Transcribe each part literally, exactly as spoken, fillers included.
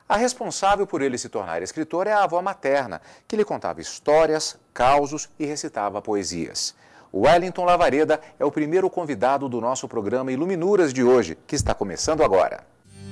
A responsável por ele se tornar escritor é a avó materna, que lhe contava histórias, causos e recitava poesias. O Wellington Lavareda é o primeiro convidado do nosso programa Iluminuras de hoje, que está começando agora.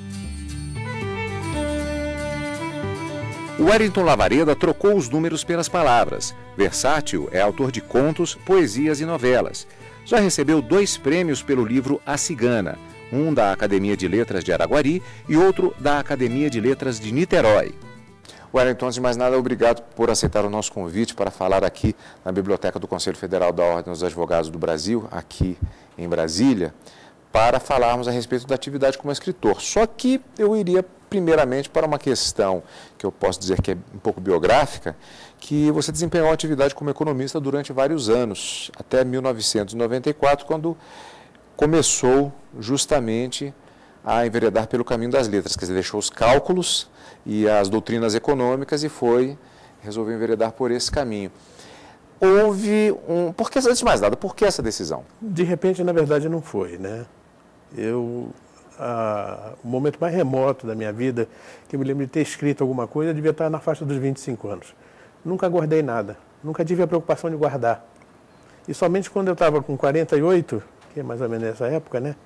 O Wellington Lavareda trocou os números pelas palavras. Versátil, é autor de contos, poesias e novelas. Já recebeu dois prêmios pelo livro A Cigana, um da Academia de Letras de Araguari e outro da Academia de Letras de Niterói. Wellington, antes de mais nada, obrigado por aceitar o nosso convite para falar aqui na Biblioteca do Conselho Federal da Ordem dos Advogados do Brasil, aqui em Brasília, para falarmos a respeito da atividade como escritor. Só que eu iria primeiramente para uma questão que eu posso dizer que é um pouco biográfica, que você desempenhou a atividade como economista durante vários anos, até mil novecentos e noventa e quatro, quando começou justamente a enveredar pelo caminho das letras, quer dizer, deixou os cálculos e as doutrinas econômicas e foi, resolveu enveredar por esse caminho. Houve um... Por que, antes de mais nada, por que essa decisão? De repente, na verdade, não foi, né? Eu, a, o momento mais remoto da minha vida, que eu me lembro de ter escrito alguma coisa, eu devia estar na faixa dos vinte e cinco anos. Nunca guardei nada, nunca tive a preocupação de guardar. E somente quando eu estava com quarenta e oito, que é mais ou menos nessa época, né?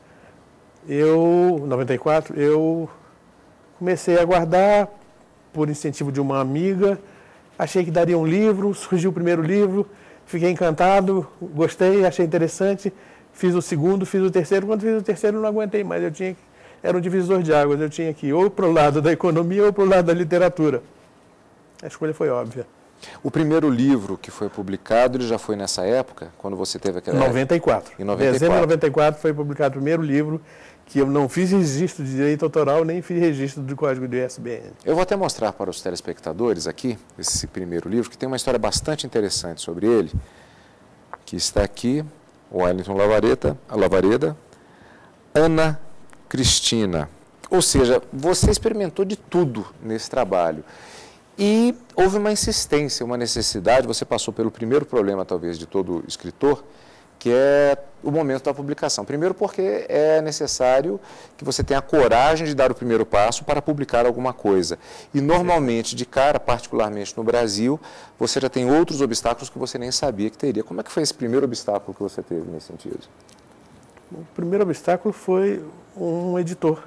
Eu, noventa e quatro, eu comecei a guardar por incentivo de uma amiga, achei que daria um livro, surgiu o primeiro livro, fiquei encantado, gostei, achei interessante, fiz o segundo, fiz o terceiro, quando fiz o terceiro eu não aguentei mais, eu tinha, era um divisor de águas, eu tinha que ir ou para o lado da economia ou para o lado da literatura. A escolha foi óbvia. O primeiro livro que foi publicado, ele já foi nessa época, quando você teve aquela... noventa e quatro. Em noventa e quatro. Dezembro de noventa e quatro foi publicado o primeiro livro que eu não fiz registro de direito autoral, nem fiz registro do código do I S B N. Eu vou até mostrar para os telespectadores aqui, esse primeiro livro, que tem uma história bastante interessante sobre ele, que está aqui, o Wellington Lavareda, a Lavareda, Ana Cristina. Ou seja, você experimentou de tudo nesse trabalho. E houve uma insistência, uma necessidade, você passou pelo primeiro problema, talvez, de todo escritor, que é o momento da publicação. Primeiro porque é necessário que você tenha a coragem de dar o primeiro passo para publicar alguma coisa. E normalmente, de cara, particularmente no Brasil, você já tem outros obstáculos que você nem sabia que teria. Como é que foi esse primeiro obstáculo que você teve nesse sentido? O primeiro obstáculo foi um editor,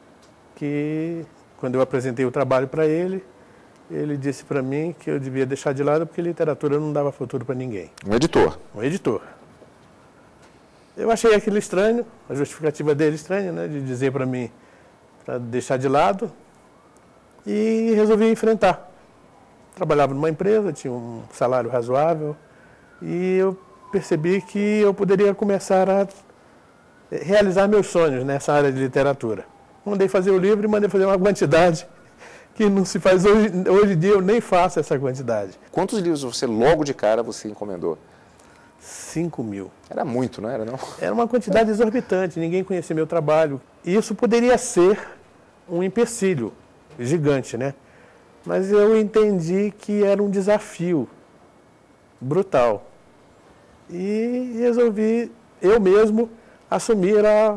que quando eu apresentei o trabalho para ele, ele disse para mim que eu devia deixar de lado porque literatura não dava futuro para ninguém. Um editor? Um editor. Eu achei aquilo estranho, a justificativa dele estranha, né, de dizer para mim para deixar de lado, e resolvi enfrentar. Trabalhava numa empresa, tinha um salário razoável, e eu percebi que eu poderia começar a realizar meus sonhos nessa área de literatura. Mandei fazer o livro e mandei fazer uma quantidade que não se faz hoje, hoje em dia, eu nem faço essa quantidade. Quantos livros você, logo de cara, você encomendou? Cinco mil. Era muito, não era, não? Era uma quantidade exorbitante, ninguém conhecia meu trabalho. E isso poderia ser um empecilho gigante, né? Mas eu entendi que era um desafio brutal. E resolvi, eu mesmo, assumir a,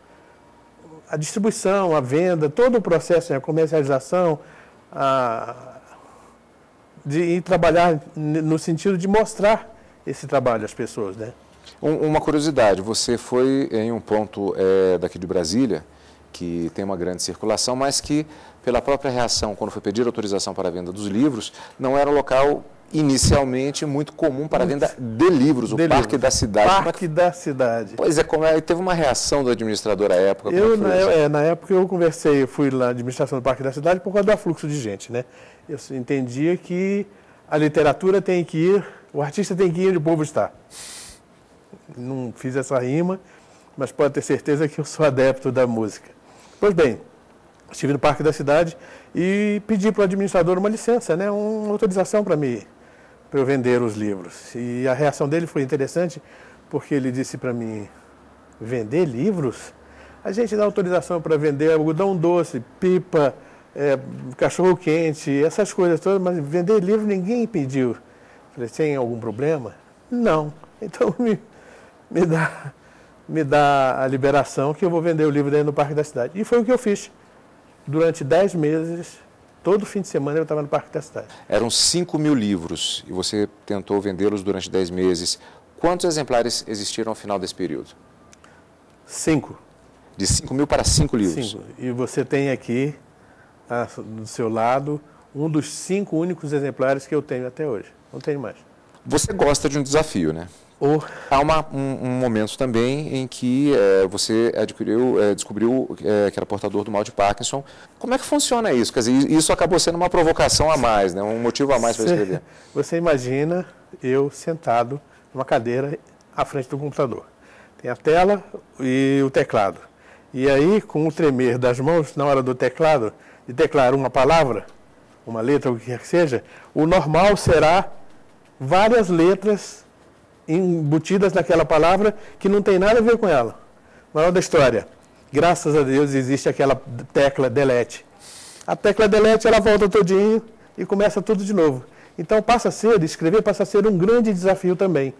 a distribuição, a venda, todo o processo, a comercialização, a, de ir trabalhar no sentido de mostrar esse trabalho às pessoas, né? Um, uma curiosidade, você foi em um ponto é, daqui de Brasília, que tem uma grande circulação, mas que, pela própria reação, quando foi pedir autorização para a venda dos livros, não era um local inicialmente muito comum para a venda de livros, o de Parque livros. da Cidade. Parque da Cidade. Pois é, como é, teve uma reação do administrador à época. Eu, na, é, na época eu conversei, eu fui lá na administração do Parque da Cidade por causa do afluxo de gente, né? Eu entendia que a literatura tem que ir, o artista tem que ir onde o povo está. Não fiz essa rima, mas pode ter certeza que eu sou adepto da música. Pois bem, estive no Parque da Cidade e pedi para o administrador uma licença, né, uma autorização para mim, para eu vender os livros. E a reação dele foi interessante, porque ele disse para mim, vender livros? A gente dá autorização para vender algodão doce, pipa, é, cachorro-quente, essas coisas todas, mas vender livro ninguém pediu. Falei, tem algum problema? Não. Então me, me, dá, me dá a liberação que eu vou vender o livro dentro do Parque da Cidade. E foi o que eu fiz. Durante dez meses Todo fim de semana eu estava no Parque da Cidade. Eram cinco mil livros e você tentou vendê-los durante dez meses. Quantos exemplares existiram ao final desse período? Cinco. De cinco mil para cinco livros? Cinco. E você tem aqui, ah, do seu lado, um dos cinco únicos exemplares que eu tenho até hoje. Não tenho mais. Você gosta de um desafio, né? Ou... Há uma, um, um momento também em que é, você adquiriu, é, descobriu é, que era portador do mal de Parkinson. Como é que funciona isso? Quer dizer, isso acabou sendo uma provocação a mais, né? Um motivo a mais para escrever. Você imagina eu sentado numa cadeira à frente do computador. Tem a tela e o teclado. E aí, com o tremer das mãos na hora do teclado, de teclar uma palavra, uma letra, o que quer que seja, o normal será várias letras embutidas naquela palavra que não tem nada a ver com ela. Moral da história, graças a Deus existe aquela tecla delete. A tecla delete, ela volta todinho e começa tudo de novo. Então passa a ser, escrever passa a ser um grande desafio também.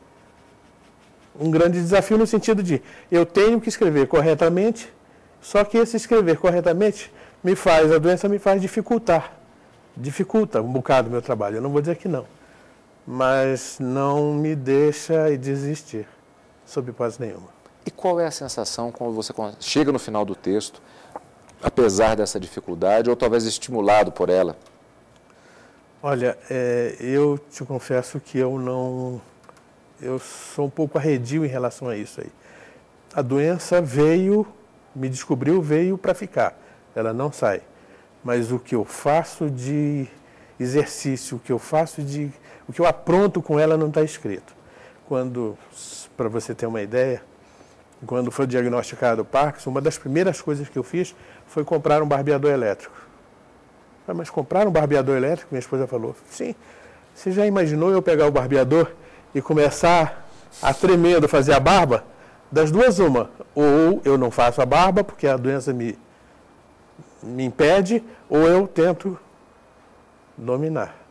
Um grande desafio no sentido de, eu tenho que escrever corretamente, só que esse escrever corretamente me faz, a doença me faz dificultar. Dificulta um bocado o meu trabalho, eu não vou dizer que não. Mas não me deixa desistir, sob hipótese nenhuma. E qual é a sensação quando você chega no final do texto, apesar dessa dificuldade, ou talvez estimulado por ela? Olha, é, eu te confesso que eu não... Eu sou um pouco arredio em relação a isso aí. A doença veio, me descobriu, veio para ficar. Ela não sai. Mas o que eu faço de exercício, o que eu faço de... O que eu apronto com ela não está escrito. Quando, para você ter uma ideia, quando foi diagnosticado o Parkinson, uma das primeiras coisas que eu fiz foi comprar um barbeador elétrico. Ah, mas comprar um barbeador elétrico? Minha esposa falou, sim. Você já imaginou eu pegar o barbeador e começar a tremendo fazer a barba? Das duas, uma. Ou eu não faço a barba, porque a doença me, me impede, ou eu tento dominar.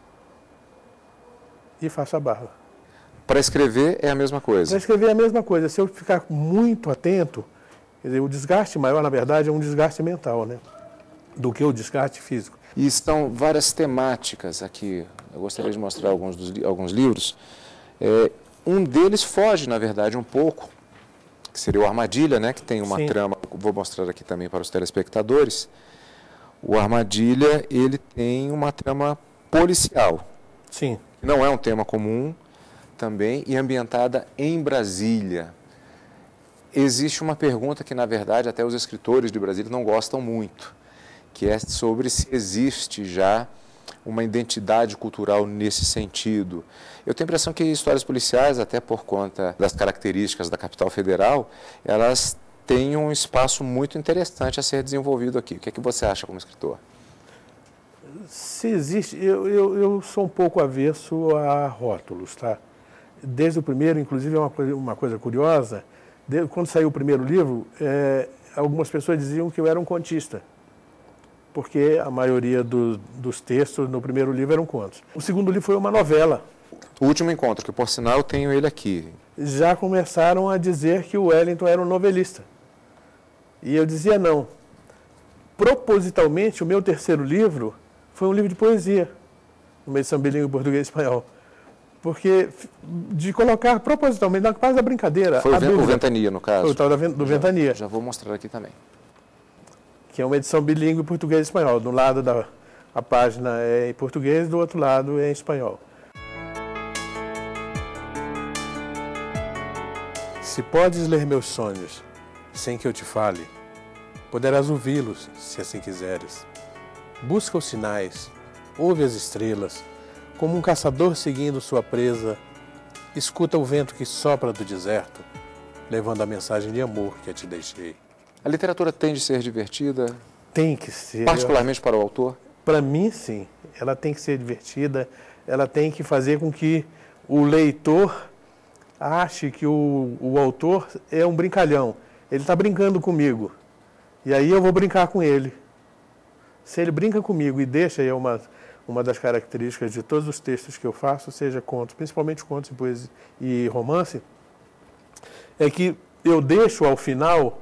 E faço a barba. Para escrever é a mesma coisa? Para escrever é a mesma coisa. Se eu ficar muito atento, quer dizer, o desgaste maior, na verdade, é um desgaste mental, né? Do que o desgaste físico. E estão várias temáticas aqui. Eu gostaria de mostrar alguns, dos, alguns livros. É, um deles foge, na verdade, um pouco, que seria o Armadilha, né? Que tem uma Sim. trama, vou mostrar aqui também para os telespectadores. O Armadilha, ele tem uma trama policial. Sim. Não é um tema comum também e ambientada em Brasília. Existe uma pergunta que, na verdade, até os escritores de Brasília não gostam muito, que é sobre se existe já uma identidade cultural nesse sentido. Eu tenho a impressão que histórias policiais, até por conta das características da capital federal, elas têm um espaço muito interessante a ser desenvolvido aqui. O que é que você acha como escritor? Se existe, eu, eu, eu sou um pouco avesso a rótulos, tá? Desde o primeiro, inclusive, é uma coisa, uma coisa curiosa, desde, quando saiu o primeiro livro, é, algumas pessoas diziam que eu era um contista, porque a maioria do, dos textos no primeiro livro eram contos. O segundo livro foi uma novela. O Último Encontro, que por sinal eu tenho ele aqui. Já começaram a dizer que o Wellington era um novelista. E eu dizia não. Propositalmente, o meu terceiro livro foi um livro de poesia, uma edição bilíngue português e espanhol. Porque, de colocar propositalmente, na base da brincadeira... Foi o, dúvida, o Ventania, no caso. Foi o tal da, do já, Ventania. Já vou mostrar aqui também. Que é uma edição bilíngue português e espanhol. Do lado da a página é em português, do outro lado é em espanhol. Se podes ler meus sonhos, sem que eu te fale, poderás ouvi-los, se assim quiseres. Busca os sinais, ouve as estrelas, como um caçador seguindo sua presa, escuta o vento que sopra do deserto, levando a mensagem de amor que eu te deixei. A literatura tem de ser divertida? Tem que ser. Particularmente para o autor? Para mim, sim. Ela tem que ser divertida, ela tem que fazer com que o leitor ache que o, o autor é um brincalhão. Ele está brincando comigo, e aí eu vou brincar com ele. Se ele brinca comigo e deixa, e é uma, uma das características de todos os textos que eu faço, seja contos, principalmente contos e poesia e romance, é que eu deixo ao final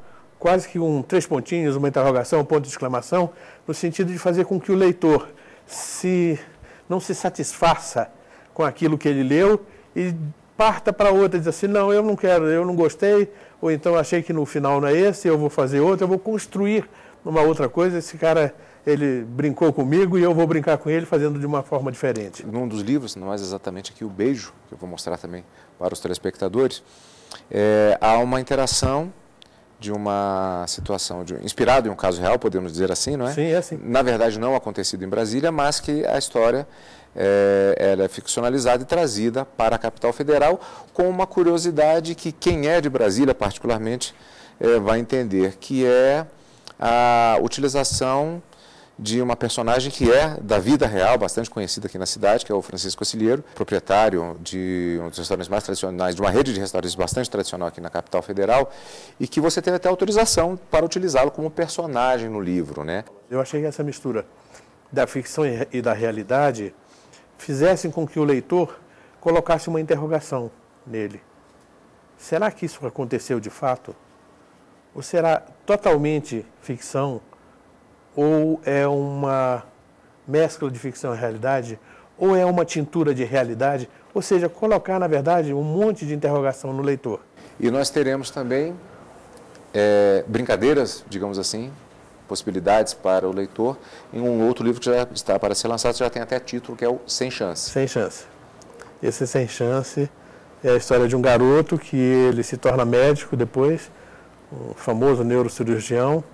quase que um três pontinhos, uma interrogação, um ponto de exclamação, no sentido de fazer com que o leitor se, não se satisfaça com aquilo que ele leu e parta para outra e diz assim, não, eu não quero, eu não gostei, ou então achei que no final não é esse, eu vou fazer outro, eu vou construir uma outra coisa, esse cara, ele brincou comigo e eu vou brincar com ele fazendo de uma forma diferente. Num dos livros, não mais exatamente aqui o Beijo, que eu vou mostrar também para os telespectadores, é, há uma interação de uma situação, de, inspirado em um caso real, podemos dizer assim, não é? Sim, é assim. Na verdade, não acontecido em Brasília, mas que a história é, ela é ficcionalizada e trazida para a capital federal, com uma curiosidade que quem é de Brasília, particularmente, é, vai entender, que é a utilização de uma personagem que é da vida real, bastante conhecida aqui na cidade, que é o Francisco Cocilheiro, proprietário de um dos restaurantes mais tradicionais, de uma rede de restaurantes bastante tradicional aqui na capital federal, e que você teve até autorização para utilizá-lo como personagem no livro, né? Eu achei que essa mistura da ficção e da realidade fizessem com que o leitor colocasse uma interrogação nele. Será que isso aconteceu de fato? Ou será totalmente ficção? Ou é uma mescla de ficção e realidade, ou é uma tintura de realidade, ou seja, colocar, na verdade, um monte de interrogação no leitor. E nós teremos também é, brincadeiras, digamos assim, possibilidades para o leitor, em um outro livro que já está para ser lançado, já tem até título, que é o Sem Chance. Sem Chance. Esse Sem Chance é a história de um garoto que ele se torna médico depois, um famoso neurocirurgião,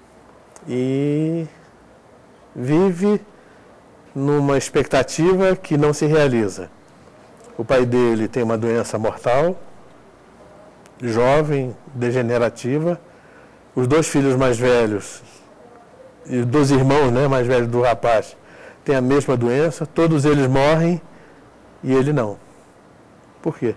e vive numa expectativa que não se realiza. O pai dele tem uma doença mortal, jovem, degenerativa. Os dois filhos mais velhos, e dos irmãos, né, mais velhos do rapaz, têm a mesma doença, todos eles morrem e ele não. Por quê?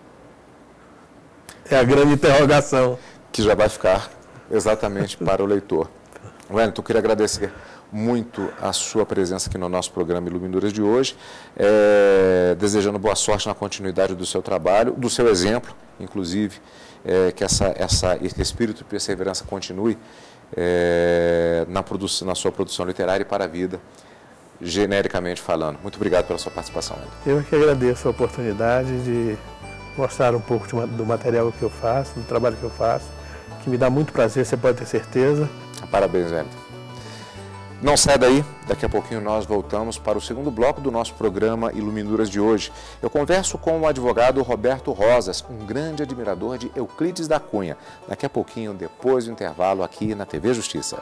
É a grande interrogação. Que já vai ficar exatamente para o leitor. Wellington, eu queria agradecer muito a sua presença aqui no nosso programa Iluminuras de hoje, é, desejando boa sorte na continuidade do seu trabalho, do seu exemplo, inclusive, é, que essa, essa, esse espírito de perseverança continue é, na, produção, na sua produção literária e para a vida, genericamente falando. Muito obrigado pela sua participação, Wellington. Eu que agradeço a oportunidade de mostrar um pouco de, do material que eu faço, do trabalho que eu faço, que me dá muito prazer, você pode ter certeza. Parabéns, Wellington. Não sai daí, daqui a pouquinho nós voltamos para o segundo bloco do nosso programa Iluminuras de hoje. Eu converso com o advogado Roberto Rosas, um grande admirador de Euclides da Cunha. Daqui a pouquinho, depois do intervalo, aqui na T V Justiça.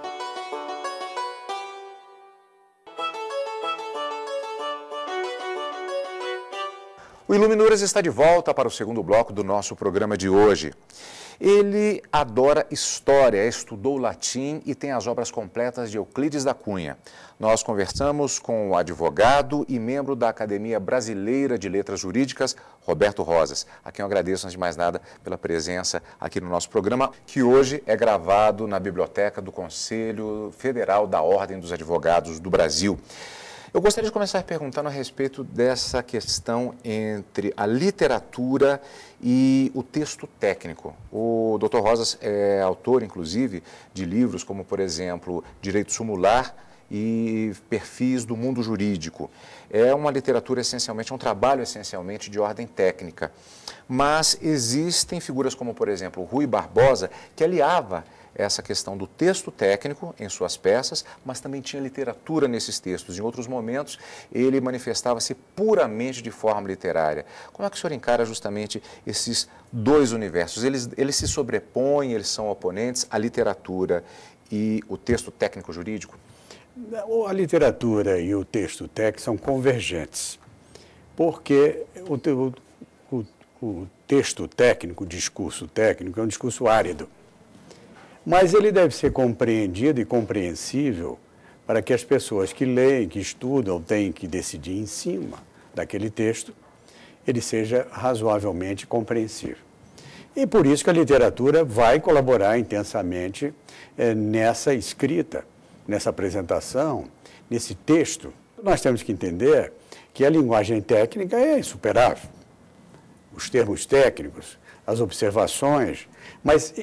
O Iluminuras está de volta para o segundo bloco do nosso programa de hoje. Ele adora história, estudou latim e tem as obras completas de Euclides da Cunha. Nós conversamos com o advogado e membro da Academia Brasileira de Letras Jurídicas, Roberto Rosas, a quem eu agradeço, antes de mais nada, pela presença aqui no nosso programa, que hoje é gravado na Biblioteca do Conselho Federal da Ordem dos Advogados do Brasil. Eu gostaria de começar perguntando a respeito dessa questão entre a literatura e o texto técnico. O doutor Rosas é autor, inclusive, de livros como, por exemplo, Direito Sumular e Perfis do Mundo Jurídico. É uma literatura essencialmente, é um trabalho essencialmente de ordem técnica. Mas existem figuras como, por exemplo, Rui Barbosa, que aliava essa questão do texto técnico em suas peças, mas também tinha literatura nesses textos. Em outros momentos, ele manifestava-se puramente de forma literária. Como é que o senhor encara justamente esses dois universos? Eles, eles se sobrepõem, eles são oponentes, a literatura e o texto técnico jurídico? A literatura e o texto técnico são convergentes, porque o, o, o texto técnico, o discurso técnico, é um discurso árido. Mas ele deve ser compreendido e compreensível para que as pessoas que leem, que estudam, tenham que decidir em cima daquele texto, ele seja razoavelmente compreensível. E por isso que a literatura vai colaborar intensamente eh, nessa escrita, nessa apresentação, nesse texto. Nós temos que entender que a linguagem técnica é insuperável. Os termos técnicos, as observações, mas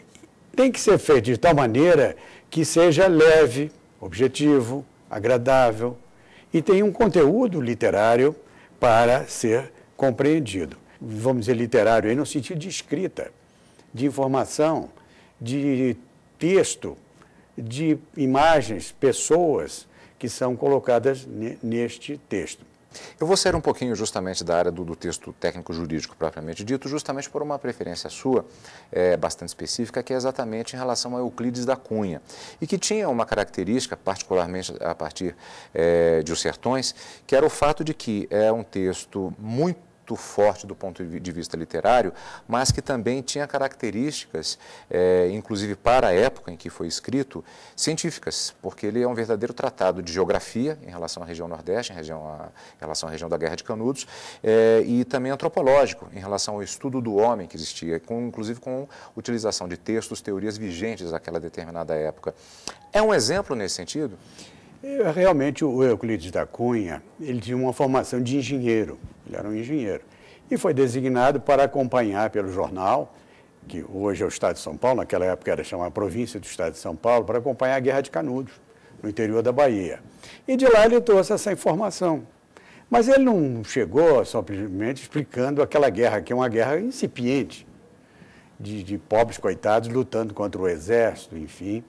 tem que ser feito de tal maneira que seja leve, objetivo, agradável e tenha um conteúdo literário para ser compreendido. Vamos dizer literário aí no sentido de escrita, de informação, de texto, de imagens, pessoas que são colocadas neste texto. Eu vou sair um pouquinho justamente da área do, do texto técnico-jurídico propriamente dito, justamente por uma preferência sua, é, bastante específica, que é exatamente em relação a Euclides da Cunha, e que tinha uma característica, particularmente a partir é, de Os Sertões, que era o fato de que é um texto muito forte do ponto de vista literário, mas que também tinha características, é, inclusive para a época em que foi escrito, científicas, porque ele é um verdadeiro tratado de geografia em relação à região Nordeste, em, região a, em relação à região da Guerra de Canudos, é, e também antropológico, em relação ao estudo do homem que existia, com, inclusive com utilização de textos, teorias vigentes daquela determinada época. É um exemplo nesse sentido? Realmente, o Euclides da Cunha, ele tinha uma formação de engenheiro, ele era um engenheiro, e foi designado para acompanhar pelo jornal, que hoje é o Estado de São Paulo, naquela época era chamada Província do Estado de São Paulo, para acompanhar a Guerra de Canudos, no interior da Bahia. E de lá ele trouxe essa informação. Mas ele não chegou simplesmente explicando aquela guerra, que é uma guerra incipiente, de, de pobres coitados lutando contra o exército, enfim,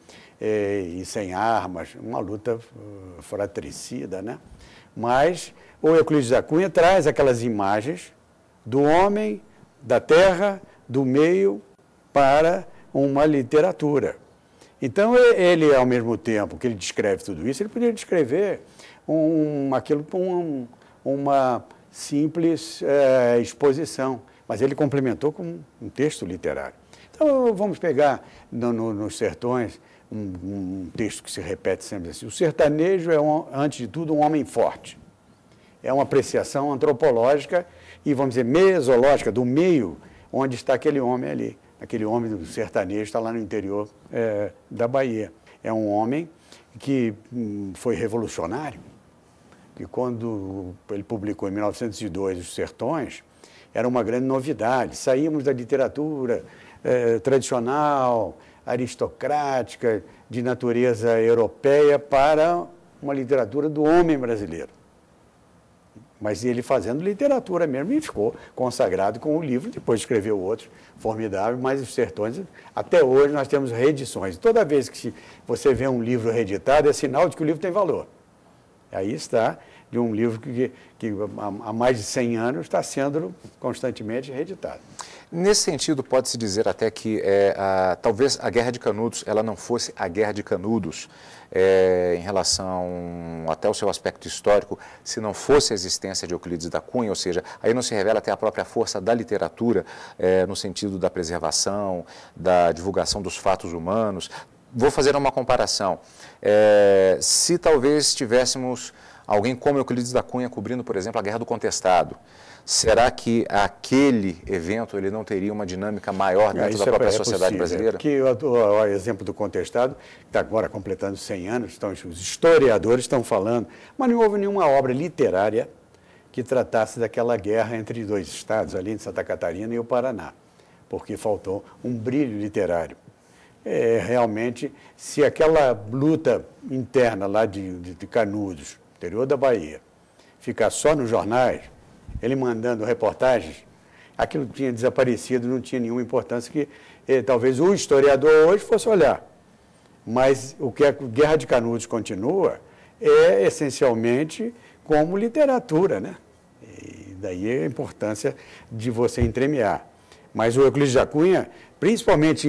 e sem armas, uma luta fratricida, né? Mas o Euclides da Cunha traz aquelas imagens do homem, da terra, do meio, para uma literatura. Então, ele, ao mesmo tempo que ele descreve tudo isso, ele poderia descrever um, aquilo com um, uma simples é, exposição, mas ele complementou com um texto literário. Então, vamos pegar no, no, nos Sertões, Um, um texto que se repete sempre assim. O sertanejo é, um, antes de tudo, um homem forte. É uma apreciação antropológica e, vamos dizer, mesológica, do meio onde está aquele homem ali. Aquele homem do sertanejo está lá no interior é, da Bahia. É um homem que hum, foi revolucionário, que quando ele publicou em mil novecentos e dois Os Sertões, era uma grande novidade. Saímos da literatura é, tradicional, aristocrática, de natureza europeia, para uma literatura do homem brasileiro. Mas ele fazendo literatura mesmo, e ficou consagrado com o livro, depois escreveu outros, formidável, mas Os Sertões, até hoje nós temos reedições. Toda vez que você vê um livro reeditado, é sinal de que o livro tem valor. Aí está, de um livro que, que há mais de cem anos está sendo constantemente reeditado. Nesse sentido, pode-se dizer até que é, a, talvez a Guerra de Canudos ela não fosse a Guerra de Canudos é, em relação até o seu aspecto histórico, se não fosse a existência de Euclides da Cunha, ou seja, aí não se revela até a própria força da literatura é, no sentido da preservação, da divulgação dos fatos humanos. Vou fazer uma comparação. É, se talvez tivéssemos alguém como Euclides da Cunha cobrindo, por exemplo, a Guerra do Contestado, será que aquele evento ele não teria uma dinâmica maior dentro da própria é sociedade possível, brasileira? Porque o, o, o exemplo do Contestado, que está agora completando cem anos, então, os historiadores estão falando, mas não houve nenhuma obra literária que tratasse daquela guerra entre dois estados, ali em Santa Catarina e o Paraná, porque faltou um brilho literário. É, realmente, se aquela luta interna lá de, de, de Canudos, interior da Bahia, ficar só nos jornais, ele mandando reportagens, aquilo tinha desaparecido, não tinha nenhuma importância que eh, talvez o historiador hoje fosse olhar. Mas o que a Guerra de Canudos continua é essencialmente como literatura, né? E daí a importância de você entremear. Mas o Euclides da Cunha, principalmente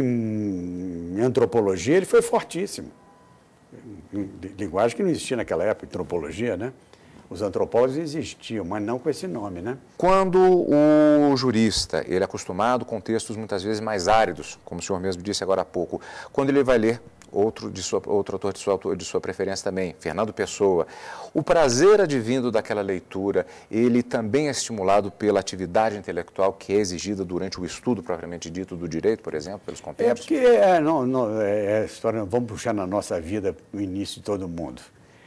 em antropologia, ele foi fortíssimo. Linguagem que não existia naquela época, antropologia, né? Os antropólogos existiam, mas não com esse nome, né? Quando o jurista, ele é acostumado com textos muitas vezes mais áridos, como o senhor mesmo disse agora há pouco, quando ele vai ler outro, de sua, outro autor de sua, de sua preferência também, Fernando Pessoa, o prazer advindo daquela leitura, ele também é estimulado pela atividade intelectual que é exigida durante o estudo propriamente dito do direito, por exemplo, pelos compêndios? É porque, é, não, não, é, é história, vamos puxar na nossa vida no início de todo mundo.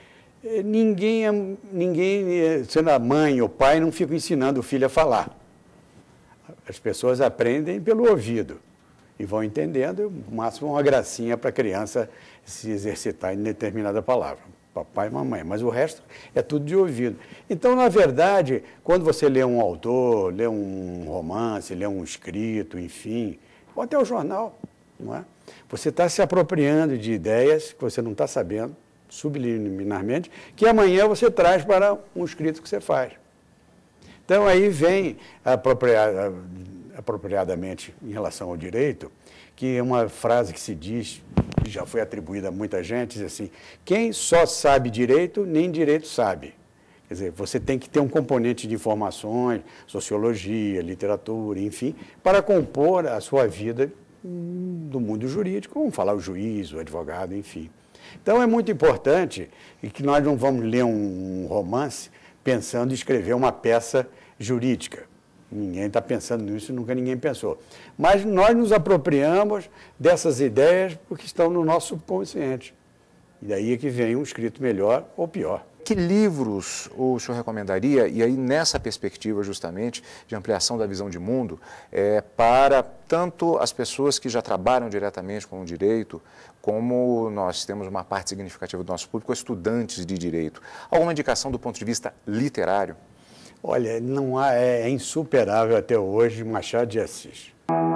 Ninguém, ninguém, sendo a mãe ou o pai, não fica ensinando o filho a falar. As pessoas aprendem pelo ouvido. e vão entendendo, e o máximo uma gracinha para a criança se exercitar em determinada palavra, papai e mamãe, mas o resto é tudo de ouvido. Então, na verdade, quando você lê um autor, lê um romance, lê um escrito, enfim, ou até o jornal, não é? Você está se apropriando de ideias que você não está sabendo, subliminarmente, que amanhã você traz para um escrito que você faz. Então, aí vem apropriada, apropriadamente em relação ao direito, que é uma frase que se diz, que já foi atribuída a muita gente, diz assim, quem só sabe direito, nem direito sabe. Quer dizer, você tem que ter um componente de informações, sociologia, literatura, enfim, para compor a sua vida do mundo jurídico, vamos falar o juiz, o advogado, enfim. Então, é muito importante e que nós não vamos ler um romance pensando em escrever uma peça jurídica. Ninguém está pensando nisso, nunca ninguém pensou. Mas nós nos apropriamos dessas ideias porque estão no nosso subconsciente. E daí é que vem um escrito melhor ou pior. Que livros o senhor recomendaria, e aí nessa perspectiva justamente de ampliação da visão de mundo, é, para tanto as pessoas que já trabalham diretamente com o direito, como nós temos uma parte significativa do nosso público, estudantes de direito? Alguma indicação do ponto de vista literário? Olha, não há, é, é insuperável até hoje Machado de Assis.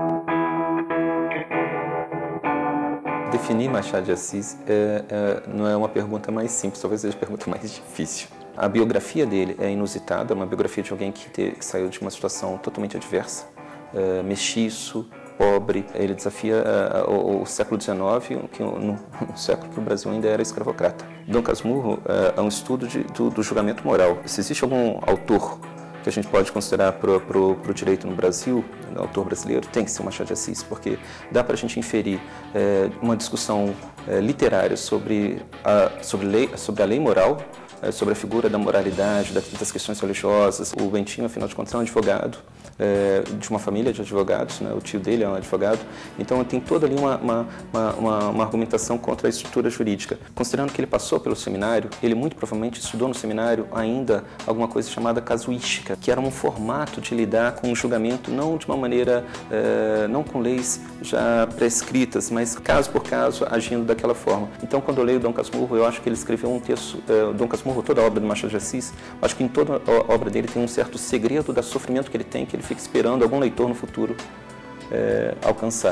Definir Machado de Assis é, é, não é uma pergunta mais simples, talvez seja a pergunta mais difícil. A biografia dele é inusitada, é uma biografia de alguém que, te, que saiu de uma situação totalmente adversa, é, mestiço, pobre. Ele desafia é, o, o século dezenove, que no, no século que o Brasil ainda era escravocrata. Dom Casmurro é, é um estudo de, do, do julgamento moral. Se existe algum autor que a gente pode considerar para o direito no Brasil, o autor brasileiro, tem que ser o Machado de Assis, porque dá para a gente inferir é, uma discussão é, literária sobre a, sobre, lei, sobre a lei moral, é, sobre a figura da moralidade, das, das questões religiosas. O Bentinho, afinal de contas, é um advogado, é, de uma família de advogados, né? O tio dele é um advogado, então tem toda ali uma, uma, uma, uma argumentação contra a estrutura jurídica. Considerando que ele passou pelo seminário, ele muito provavelmente estudou no seminário ainda alguma coisa chamada casuística, que era um formato de lidar com o julgamento não de uma maneira, é, não com leis já prescritas, mas caso por caso, agindo daquela forma. Então, quando eu leio Dom Casmurro, eu acho que ele escreveu um texto, é, Dom Casmurro, toda a obra do Machado de Assis, acho que em toda a obra dele tem um certo segredo do sofrimento que ele tem, que ele fica esperando algum leitor no futuro é, alcançar.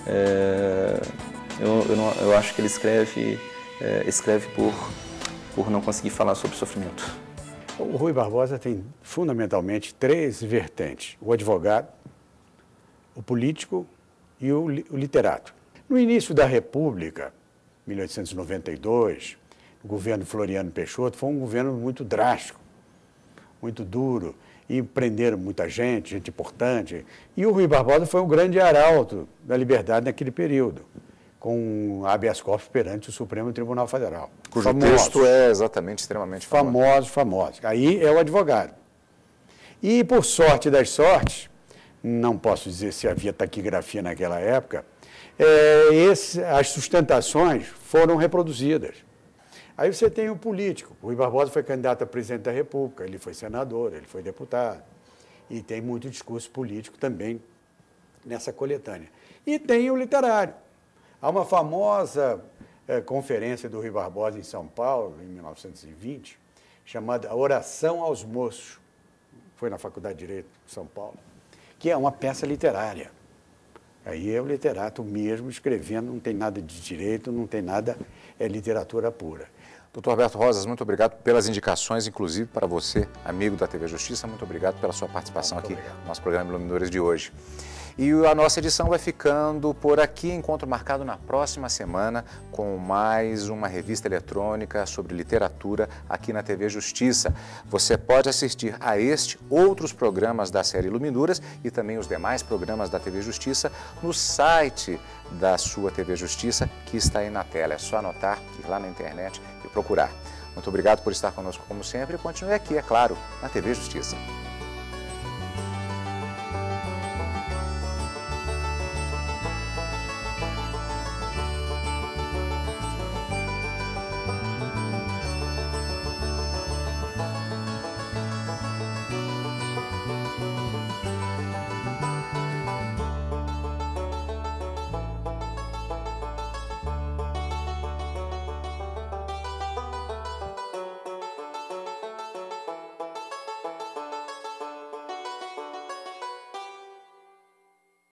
É, eu, eu, não, eu acho que ele escreve, é, escreve por, por não conseguir falar sobre sofrimento. O Rui Barbosa tem fundamentalmente três vertentes: o advogado, o político e o, o literato. No início da República, mil oitocentos e noventa e dois, o governo Floriano Peixoto foi um governo muito drástico, muito duro, e prenderam muita gente, gente importante. E o Rui Barbosa foi um grande arauto da liberdade naquele período, com habeas corpus perante o Supremo Tribunal Federal. Cujo famosos, texto é exatamente extremamente famoso. Famosos, famosos. Aí é o advogado. E, por sorte das sortes, não posso dizer se havia taquigrafia naquela época, é, esse, as sustentações foram reproduzidas. Aí você tem o político. O Rui Barbosa foi candidato a presidente da República, ele foi senador, ele foi deputado. E tem muito discurso político também nessa coletânea. E tem o literário. Há uma famosa eh, conferência do Rui Barbosa em São Paulo, em mil novecentos e vinte, chamada Oração aos Moços. Foi na Faculdade de Direito de São Paulo, que é uma peça literária. Aí é o literato mesmo escrevendo, não tem nada de direito, não tem nada, é literatura pura. Doutor Alberto Rosas, muito obrigado pelas indicações, inclusive para você, amigo da T V Justiça, muito obrigado pela sua participação muito aqui obrigado. no nosso programa Iluminadores de hoje. E a nossa edição vai ficando por aqui, encontro marcado na próxima semana com mais uma revista eletrônica sobre literatura aqui na T V Justiça. Você pode assistir a este, outros programas da série Iluminuras e também os demais programas da T V Justiça no site da sua T V Justiça, que está aí na tela. É só anotar, ir lá na internet e procurar. Muito obrigado por estar conosco como sempre e continue aqui, é claro, na T V Justiça.